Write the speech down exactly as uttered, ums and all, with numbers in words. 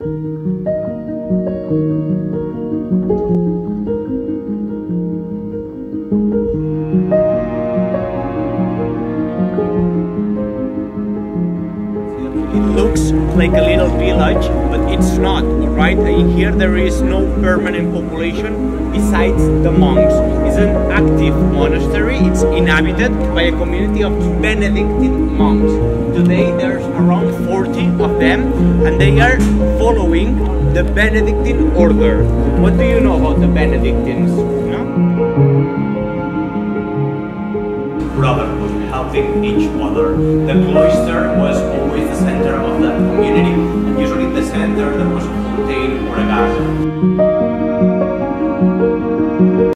It looks like a little village, but it's not, alright? Here there is no permanent population besides the monks. It's an active monastery. It's inhabited by a community of Benedictine monks. Today there's around forty of them, and they are following the Benedictine order. What do you know about the Benedictines? No? Brotherhood, helping each other. The cloister was always the center of that community, and usually the center there was a fontaine or a garden.